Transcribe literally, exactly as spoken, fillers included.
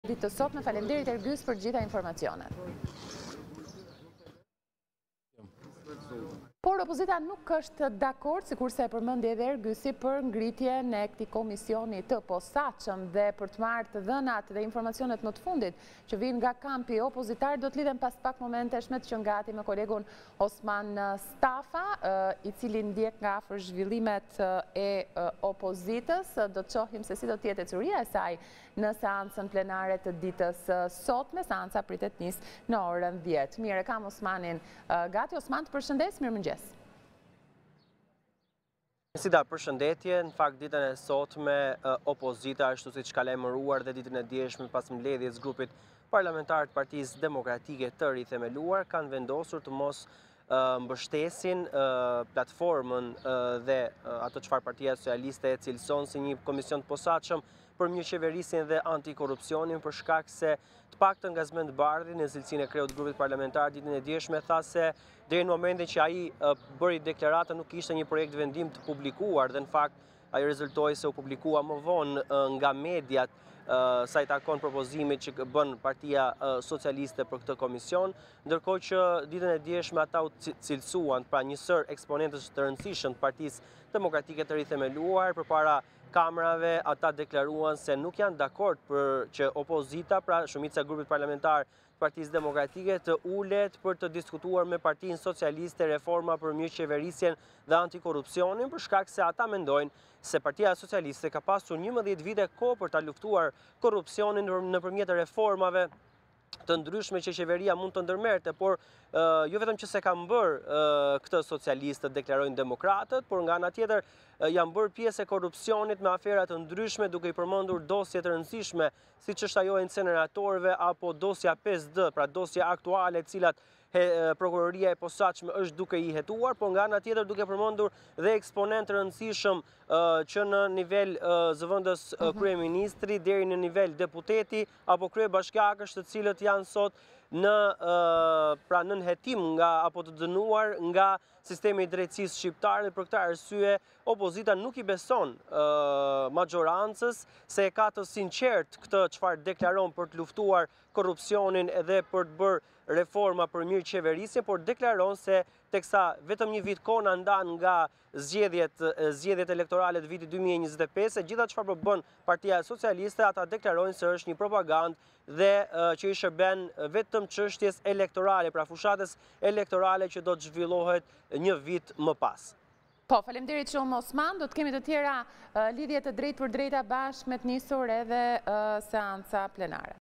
Ditë të sotme, faleminderit Ergjys për gjitha informacionet. Por opozita nuk është dakord, sikurse e përmendi edhe Ergjysi, për ngritjen e këtij komisioni të posaçëm dhe për të marrë dhënat dhe informacionet më të fundit që vijnë nga kampi opozitar. Do të lidhem pas pak momentesh me të qenë gati me kolegun Osman Stafa, i cili ndjek nga afër zhvillimet e opozitës. Do të shohim se si do të jetë ecuria e saj në seancën plenare të ditës sotme. Seanca pritet nis në orën dhjetë. Mirë, kam Osmanin gati. Osman, të përshëndes, mirëmëngjes. Sida, përshëndetje, në fakt ditën e sotme opozita ashtu siç ka lajmëruar dhe ditën e djeshme pas mbledhjes grupit parlamentar të Partisë Demokratike të rithemeluar, kanë vendosur të mos mbështesin platformën dhe ato çfarë Partia Socialiste e cilëson si një komision të posaçëm për mirëqeverisjen dhe antikorrupsionin, për shkak se të paktën nga Zmend Bardhi në cilësinë e kreut të grupit parlamentar ditën e djeshme tha se deri në momentin që ai bëri deklaratën nuk ishte një projekt vendim të publikuar dhe në fakt ai rezultoi se u publikua më vonë nga mediat sa i takon propozimit që bën Partia Socialiste për këtë komision, ndërkohë që ditën e djeshme ata u cilësuan pra njësër eksponentësh të rëndësishëm të Partisë Demokratike të rithemeluar përpara kamerave. Ata deklaruan se nuk janë dakord për që opozita, pra shumica e grupit parlamentar të Partisë Demokratike, të ulet për të diskutuar me Partinë Socialiste reforma për mirëqeverisjen dhe antikorrupsionin, për shkak se ata mendojnë se Partia Socialiste ka pasur njëmbëdhjetë vite kohë për ta luftuar korrupsionin nëpërmjet reformave të ndryshme që qeveria mund të ndërmerte, por jo vetëm që se kanë bërë këtë socialistët, deklarojnë demokratët, por nga ana tjetër janë bërë pjesë e korrupsionit me afera të ndryshme, duke i përmendur dosje të rëndësishme, siç është ajo e inceneratorëve apo dosja pesë D, pra dosja aktuale, të cilat prokuroria e posaçme është duke i hetuar, por nga ana tjetër duke përmendur dhe eksponent të rëndësishëm që në nivel zëvendës kryeministri deri në nivel deputeti apo kryebashkiakësh, të cilët janë sot në pra nën hetim nga apo të dënuar nga sistemi i drejtësisë shqiptare, dhe për këtë arsye opozita nuk i beson majorancës se e ka të sinqert këtë çfarë deklaron për të luftuar korrupsionin edhe për të bërë reforma për mirëqeverisje, por deklaron se teksa vetëm një vit kohë na ndan nga zgjedhjet zgjedhjet elektorale të vitit dy mijë e njëzet e pesë, gjitha çfarë po bën Partia Socialiste, ata deklarojnë se është një propagandë dhe që i shërben vetëm çështjes elektorale, pra fushatës elektorale që do të zhvillohet një vit më pas. Po, faleminderit shumë Osman, do të kemi të tjera lidhje të drejtë për drejta bashkë me të nisur edhe seanca plenare.